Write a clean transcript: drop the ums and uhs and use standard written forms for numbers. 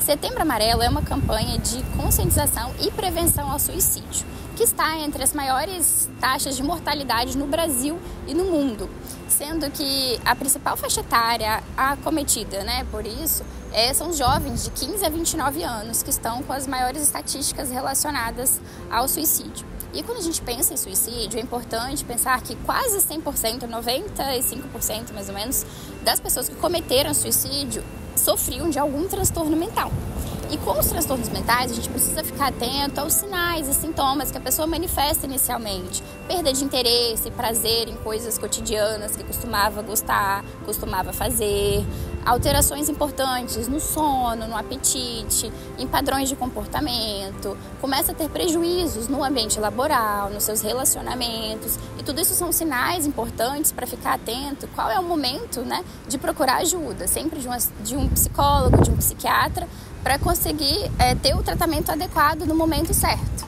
Setembro Amarelo é uma campanha de conscientização e prevenção ao suicídio, que está entre as maiores taxas de mortalidade no Brasil e no mundo, sendo que a principal faixa etária acometida, por isso, são os jovens de 15 a 29 anos, que estão com as maiores estatísticas relacionadas ao suicídio. E quando a gente pensa em suicídio, é importante pensar que quase 100%, 95% mais ou menos, das pessoas que cometeram suicídio sofriam de algum transtorno mental. E com os transtornos mentais, a gente precisa ficar atento aos sinais e sintomas que a pessoa manifesta inicialmente. Perda de interesse, prazer em coisas cotidianas que costumava gostar, costumava fazer. Alterações importantes no sono, no apetite, em padrões de comportamento. Começa a ter prejuízos no ambiente laboral, nos seus relacionamentos. E tudo isso são sinais importantes para ficar atento qual é o momento, de procurar ajuda. Sempre de um psicólogo, de um psiquiatra, para conseguir ter o tratamento adequado no momento certo.